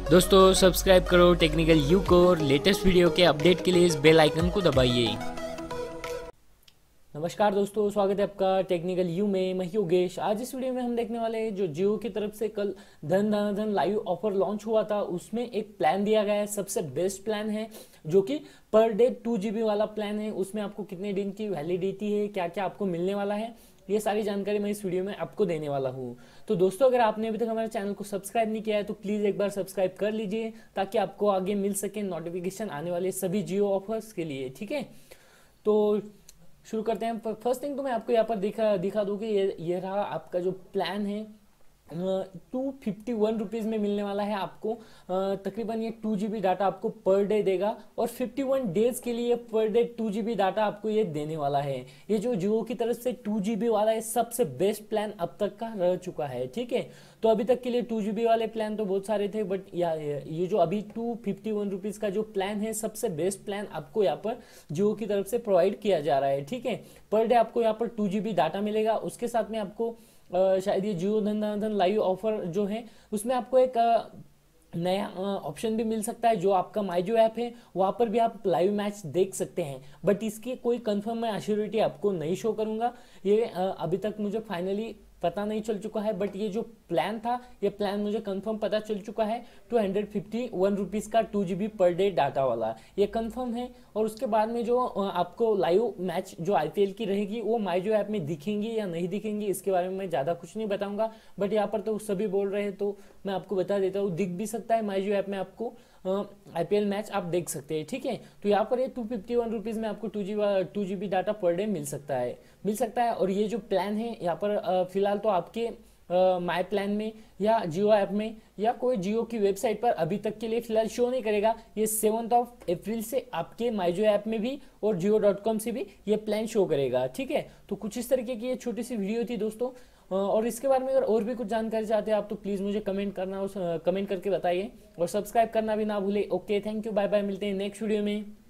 दोस्तों सब्सक्राइब करो technical you को और लेटेस्ट वीडियो के अपडेट के लिए इस बेल आइकन को दबाइए। नमस्कार दोस्तों, स्वागत है आपका टेक्निकल यू में। मैं योगेश। आज इस वीडियो में हम देखने वाले हैं जो जियो की तरफ से कल धन धन धन लाइव ऑफर लॉन्च हुआ था, उसमें एक प्लान दिया गया है। सबसे बेस्ट प्लान है जो कि पर डे 2 GB वाला प्लान है। उसमें आपको कितने दिन की वैलिडिटी है, क्या क्या आपको मिलने वाला है, ये सारी जानकारी मैं इस वीडियो में आपको देने वाला हूँ। तो दोस्तों, अगर आपने अभी तक हमारे चैनल को सब्सक्राइब नहीं किया है तो प्लीज़ एक बार सब्सक्राइब कर लीजिए ताकि आपको आगे मिल सके नोटिफिकेशन आने वाले सभी जियो ऑफर्स के लिए। ठीक है, तो शुरू करते हैं। फर्स्ट थिंग तो मैं आपको यहाँ पर दिखा दूँ कि ये रहा आपका जो प्लान है। 251 रुपीज़ में मिलने वाला है आपको। तकरीबन ये 2 GB डाटा आपको पर डे देगा और 51 डेज के लिए पर डे 2 GB डाटा आपको ये देने वाला है। ये जो जियो की तरफ से 2 GB वाला है सबसे बेस्ट प्लान अब तक का रह चुका है। ठीक है, तो अभी तक के लिए 2 GB वाले प्लान तो बहुत सारे थे, बट ये जो अभी 251 रुपीज़ का जो प्लान है सबसे बेस्ट प्लान आपको यहाँ पर जियो की तरफ से प्रोवाइड किया जा रहा है। ठीक है, पर डे आपको यहाँ पर 2 GB डाटा मिलेगा। उसके साथ में आपको शायद ये जियो धन धन धन लाइव ऑफर जो है उसमें आपको एक नया ऑप्शन भी मिल सकता है। जो आपका माई जो ऐप है वहाँ पर भी आप लाइव मैच देख सकते हैं, बट इसकी कोई कंफर्म मैं एश्योरिटी आपको नहीं शो करूँगा। ये अभी तक मुझे फाइनली पता नहीं चल चुका है, बट ये जो प्लान था ये प्लान मुझे कंफर्म पता चल चुका है। 251 रुपीज़ का 2 GB पर डे डाटा वाला ये कंफर्म है। और उसके बाद में जो आपको लाइव मैच जो आईपीएल की रहेगी वो माई जो ऐप में दिखेंगी या नहीं दिखेंगी इसके बारे में मैं ज़्यादा कुछ नहीं बताऊंगा, बट यहाँ पर तो सभी बोल रहे हैं तो मैं आपको बता देता हूँ, दिख भी सकता है माई जो ऐप में आपको आईपीएल मैच आप देख सकते हैं। ठीक है, तो यहाँ पर ये 251 रुपीज़ में आपको 2 GB डाटा पर डे मिल सकता है। और ये जो प्लान है यहाँ पर फिलहाल तो आपके माई प्लान में या जियो ऐप में या कोई जियो की वेबसाइट पर अभी तक के लिए फिलहाल शो नहीं करेगा। ये 7 अप्रैल से आपके माई जियो ऐप में भी और जियो.com से भी ये प्लान शो करेगा। ठीक है, तो कुछ इस तरीके की ये छोटी सी वीडियो थी दोस्तों। और इसके बारे में अगर और भी कुछ जानकारी चाहते हैं आप तो प्लीज़ मुझे कमेंट करके बताइए और सब्सक्राइब करना भी ना भूले। Okay, thank you, bye bye, मिलते हैं नेक्स्ट वीडियो में।